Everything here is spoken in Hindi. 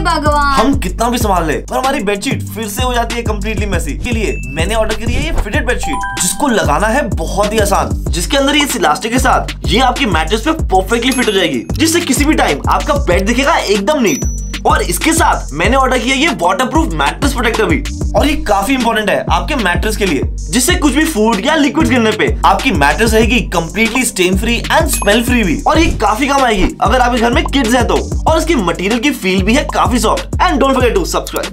भगवान। हम कितना भी संभाल ले पर हमारी बेडशीट फिर से हो जाती है कम्प्लीटली मेसी। के लिए मैंने ऑर्डर करी है ये फिटेड बेडशीट, जिसको लगाना है बहुत ही आसान, जिसके अंदर ये इलास्टिक के साथ ये आपकी मैट्रेस पे परफेक्टली फिट हो जाएगी, जिससे किसी भी टाइम आपका बेड दिखेगा एकदम नीट। और इसके साथ मैंने ऑर्डर किया ये वाटरप्रूफ मैट्रेस प्रोटेक्टर भी, और ये काफी इंपॉर्टेंट है आपके मैट्रेस के लिए, जिससे कुछ भी फूड या लिक्विड गिरने पे आपकी मैट्रेस रहेगी completely stain free and smell free भी। और ये काफी काम आएगी अगर आपके घर में किड्स है तो, और इसकी मटेरियल की फील भी है काफी soft. And don't forget to subscribe.